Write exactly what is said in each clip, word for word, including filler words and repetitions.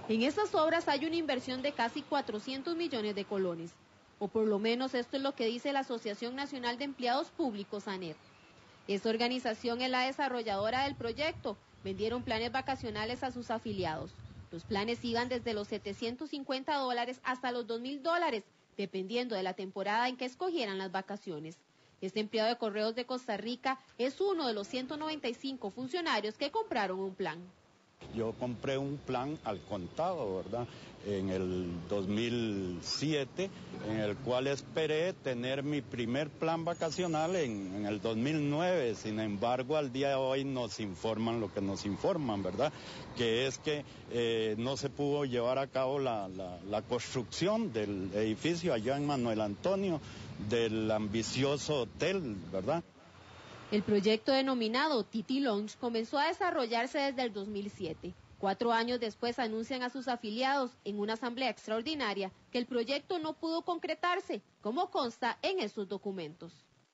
En estas obras hay una inversión de casi cuatrocientos millones de colones, o por lo menos esto es lo que dice la Asociación Nacional de Empleados Públicos, ANEP. Esta organización es la desarrolladora del proyecto. Vendieron planes vacacionales a sus afiliados. Los planes iban desde los setecientos cincuenta dólares hasta los dos mil dólares, dependiendo de la temporada en que escogieran las vacaciones. Este empleado de Correos de Costa Rica es uno de los ciento noventa y cinco funcionarios que compraron un plan. Yo compré un plan al contado, ¿verdad? En el dos mil siete, en el cual esperé tener mi primer plan vacacional en, en el dos mil nueve. Sin embargo, al día de hoy nos informan lo que nos informan, ¿verdad? Que es que eh, no se pudo llevar a cabo la, la, la construcción del edificio allá en Manuel Antonio, del ambicioso hotel, ¿verdad? El proyecto denominado Titi Lounge comenzó a desarrollarse desde el dos mil siete. Cuatro años después anuncian a sus afiliados en una asamblea extraordinaria que el proyecto no pudo concretarse, como consta en esos documentos.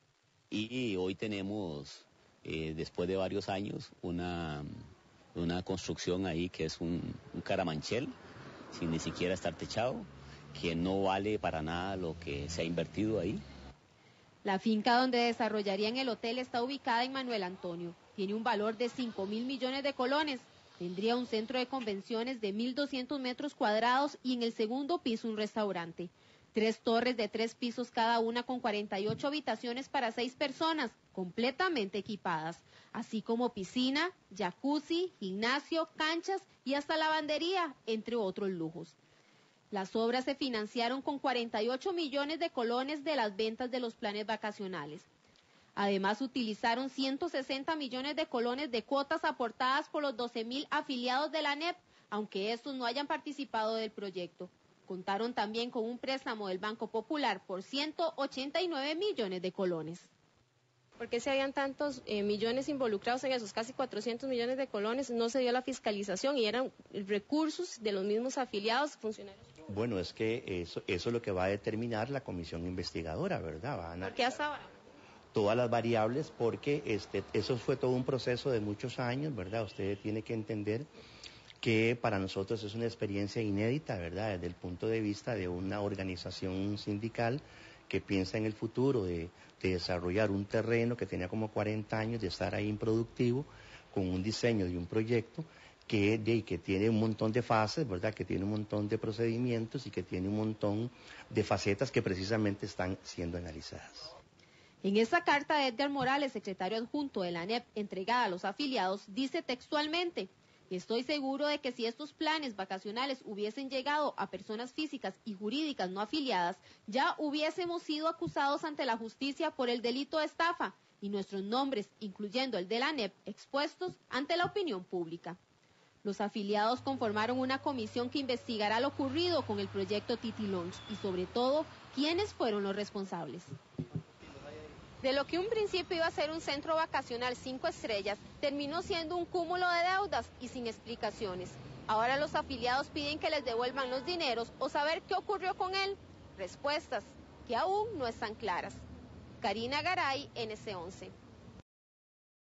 Y hoy tenemos, eh, después de varios años, una, una construcción ahí que es un, un caramanchel, sin ni siquiera estar techado, que no vale para nada lo que se ha invertido ahí. La finca donde desarrollarían el hotel está ubicada en Manuel Antonio. Tiene un valor de cinco mil millones de colones. Tendría un centro de convenciones de mil doscientos metros cuadrados y en el segundo piso un restaurante. Tres torres de tres pisos cada una con cuarenta y ocho habitaciones para seis personas, completamente equipadas, así como piscina, jacuzzi, gimnasio, canchas y hasta lavandería, entre otros lujos. Las obras se financiaron con cuarenta y ocho millones de colones de las ventas de los planes vacacionales. Además, utilizaron ciento sesenta millones de colones de cuotas aportadas por los doce mil afiliados de la ANEP, aunque estos no hayan participado del proyecto. Contaron también con un préstamo del Banco Popular por ciento ochenta y nueve millones de colones. ¿Por qué se habían tantos eh, millones involucrados en esos casi cuatrocientos millones de colones? No se dio la fiscalización y eran recursos de los mismos afiliados, funcionarios. Bueno, es que eso, eso es lo que va a determinar la comisión investigadora, ¿verdad? Van a ¿Por qué hasta ahora? Todas las variables, porque este, eso fue todo un proceso de muchos años, ¿verdad? Usted tiene que entender que para nosotros es una experiencia inédita, ¿verdad? Desde el punto de vista de una organización sindical que piensa en el futuro de, de desarrollar un terreno que tenía como cuarenta años de estar ahí improductivo, con un diseño de un proyecto que, de, que tiene un montón de fases, ¿verdad? Que tiene un montón de procedimientos y que tiene un montón de facetas que precisamente están siendo analizadas. En esta carta de Edgar Morales, secretario adjunto de la ANEP, entregada a los afiliados, dice textualmente: estoy seguro de que si estos planes vacacionales hubiesen llegado a personas físicas y jurídicas no afiliadas, ya hubiésemos sido acusados ante la justicia por el delito de estafa y nuestros nombres, incluyendo el de la ANEP, expuestos ante la opinión pública. Los afiliados conformaron una comisión que investigará lo ocurrido con el proyecto Titi Lounge y, sobre todo, quiénes fueron los responsables. De lo que un principio iba a ser un centro vacacional cinco estrellas, terminó siendo un cúmulo de deudas y sin explicaciones. Ahora los afiliados piden que les devuelvan los dineros o saber qué ocurrió con él. Respuestas que aún no están claras. Karina Garay, N C once.